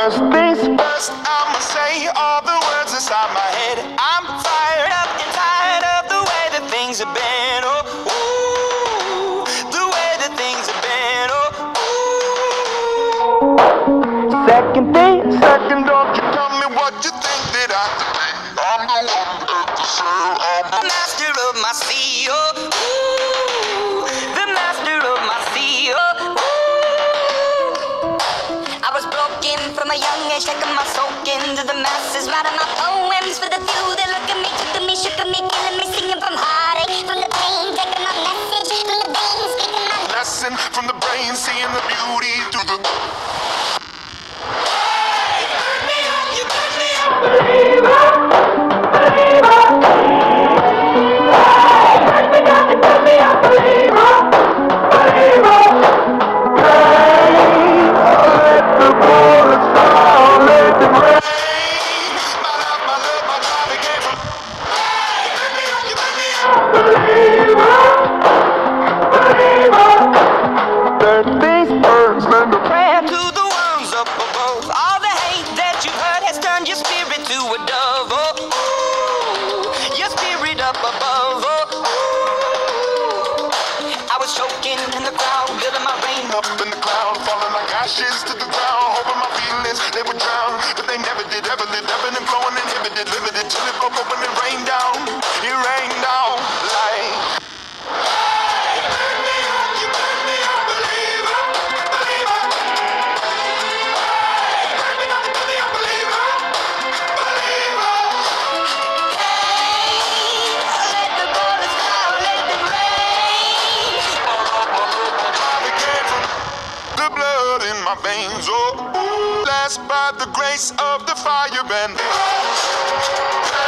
First things first, I'ma say all the words inside my head. I'm fired up and tired of the way that things have been. Oh, ooh, the way that things have been. Oh, ooh. Second, don't you tell me what you think that I could be. I'm the one at the sail. I'm the master of my sea. Oh, ooh, the master of my sea. Oh, ooh. I was broken from a young age, taking my soul into the masses, writing my poems for the few that look at me, took to me, shook at me, killing me, singing from heartache, from the pain, taking my message from the veins, speaking my lesson from the brain, seeing the beauty through the. Hey, you turn me up, believer, believer. Hey, turn me up, believer, believer. Let the bullets fall, let them rain. My love, my body came from. Hey, you turn me up, believer, believer. Third things first, lend a prayer to the ones up above. All the hate that you've heard has turned your spirit to a dove. Oh, ooh, your spirit up above. Oh, ooh. I was choking in the crowd, building my rain up in the cloud, falling like ashes to the ground, hoping my feelings they would drown, but they never did, ever lived, ebbing and flowing, inhibited, limited, till it broke open and rained down. It rained down like. Hey, you burn me up, believer, believer. Hey, burn me up, believer, believer. Hey, let the bullets fall, let them rain. My body came from the blood in my veins, oh, blessed by the grace of the fire and